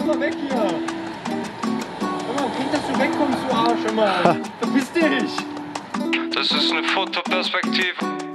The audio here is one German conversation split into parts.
mal weg hier. Hör mal, guck, dass du wegkommst, du Arsch, hör mal. Verpiss dich. Das ist eine Fotoperspektive.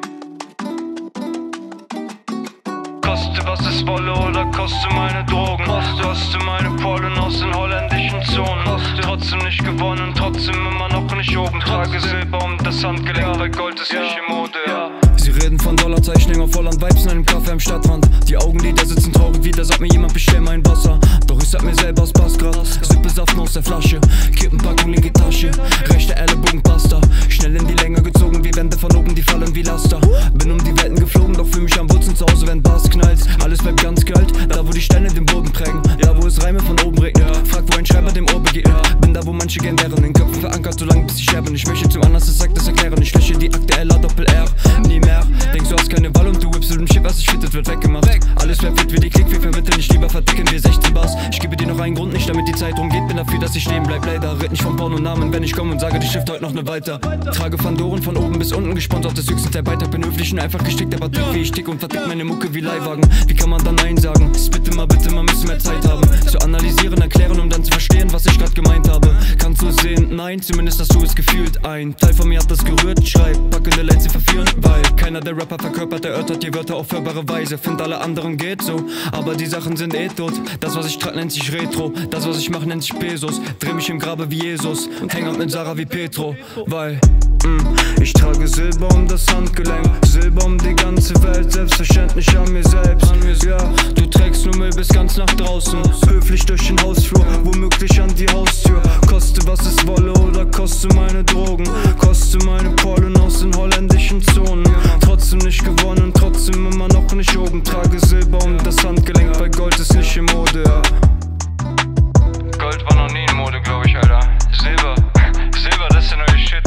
Koste was es wolle oder koste meine Drogen. Koste meine Pollen aus den holländischen Zonen. Trotzdem nicht gewonnen, trotzdem immer noch nicht oben. Trage Silber um das Handgelenk, weil Gold ist nicht in Mode, ja. Sie reden von Dollarzeichen auf Holland Vibes in einem Café am Stadtrand. Die Augenlider sitzen traurig wieder, sagt mir jemand, bestell mein Wasser. Doch ich sag mir selber, es passt grad. Sippe Saft aus der Flasche, Kippenpackung, linke Tasche. Rechte Ellenbogen, Pasta. Schnell in die Länge gezogen, wie Wände von oben, die fallen wie Laster. Bin um die Welten geflogen, doch fühl mich am Wurzeln zu Hause, wenn Bass knallt. Alles bleibt ganz kalt, da wo die Steine den Boden prägen. Ja, wo es Reime von oben regnet. Frag, wo ein Schreiber dem Ohr begegnet. Bin da, wo manche gern wären, in Köpfen verankert, so lange bis sie sterben. Ich möchte zum Anlass des Aktes erklären. Ich lösche die Akte LAdoppelR, nie mehr. Denkst du hast keine Wahl und du whippst im Shit, was ich fittet, wird weggemacht. Alles bleibt fit wie die Klick, wir vermitteln nicht, lieber verdicken wir 16 Bars. Ich gebe dir noch einen Grund, nicht damit die Zeit rumgeht. Bin dafür, dass ich stehen bleib, leider. Red nicht vom Pornonamen, wenn ich komme und sage, die Schrift heute noch ne weiter. Trage Fandoren von oben bis unten, gesponsert des höchsten der Beitrag. Bin höflich und einfach gestickt, aber tick wie ich tick und verdick meine Mucke wie Leihwagen. Wie kann man dann Nein sagen? Bitte mal, müssen mehr Zeit haben. Zu analysieren, erklären, um dann zu verstehen, was ich grad gemeint habe. Kannst du es sehen? Nein, zumindest hast du es gefühlt. Ein Teil von mir hat das gerührt. Schreib, packende Lines, sie verführen, weil keiner der Rapper verkörpert, erörtert die Wörter auf hörbare Weise. Find alle anderen geht so, aber die Sachen sind eh tot. Das, was ich trage, nennt sich Retro. Das, was ich mache, nennt sich Pesos. Dreh mich im Grabe wie Jesus und häng ab mit Sarah wie Petro, weil ich trage Silber um das Handgelenk, Silber um die ganze Welt, selbstverständlich an mir selbst. Ja, du trägst nur Müll bis ganz nach draußen, höflich durch den Hausflur, womöglich an die Haustür. Koste was es wolle oder koste meine Drogen, koste meine Pollen aus den holländischen Zonen. Trotzdem nicht gewonnen, trotzdem immer noch nicht oben. Trage Silber um das Handgelenk, weil Gold ist nicht in Mode, ja. Gold war noch nie in Mode, glaub ich, Alter. Silber, das ist der neue Shit.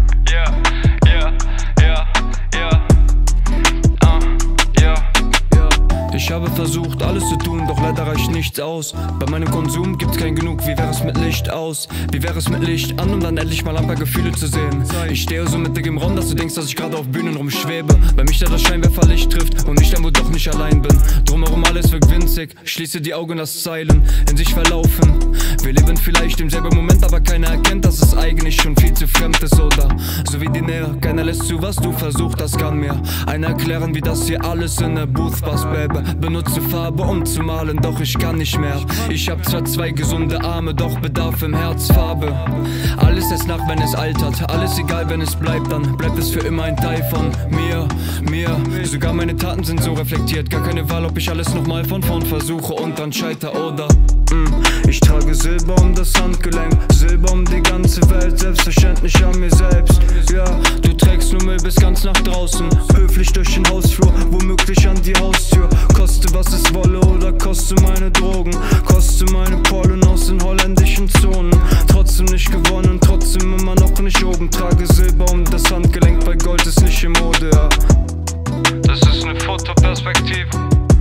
Ich habe versucht, alles zu tun, doch leider reicht nichts aus. Bei meinem Konsum gibt's kein Genug, wie wäre es mit Licht aus? Wie wäre es mit Licht an, um dann endlich mal ein paar Gefühle zu sehen? Ich stehe so mittig im Raum, dass du denkst, dass ich gerade auf Bühnen rumschwebe. Weil mich da das Scheinwerferlicht trifft und ich dann wohl doch nicht allein bin. Drumherum alles wirkt winzig, schließe die Augen, lass Zeilen in sich verlaufen. Wir leben vielleicht im selben Moment, aber keiner erkennt, dass es eigentlich schon viel zu fremd ist, oder? So wie die Nähe, keiner lässt zu, was du versuchst, das kann mir einer erklären, wie das hier alles in der Booth passt, Baby. Benutze Farbe, um zu malen, doch ich kann nicht mehr. Ich hab zwar 2 gesunde Arme, doch bedarf im Herz Farbe. Alles erst nach, wenn es altert, alles egal, wenn es bleibt, dann bleibt es für immer ein Teil von mir. Sogar meine Taten sind so reflektiert, gar keine Wahl, ob ich alles nochmal von vorn versuche und dann scheiter, oder? Ich trage Silber um das Handgelenk, Silber um die ganze Welt, selbstverständlich an mir selbst. Ja, du trägst nur Müll bis ganz nach draußen, höflich durch den Hausflur, womöglich an die Haustür. Koste was es wolle oder koste meine Drogen, koste meine Pollen aus den holländischen Zonen. Trotzdem nicht gewonnen, trotzdem immer noch nicht oben. Trage Silber um das Handgelenk, weil Gold ist nicht in Mode, ja. Das ist eine Fotoperspektive.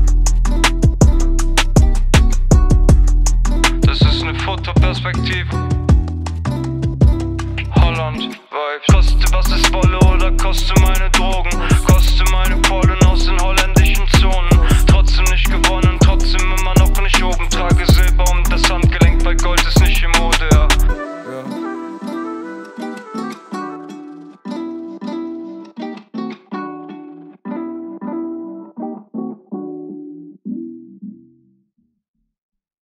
Das ist eine Fotoperspektive.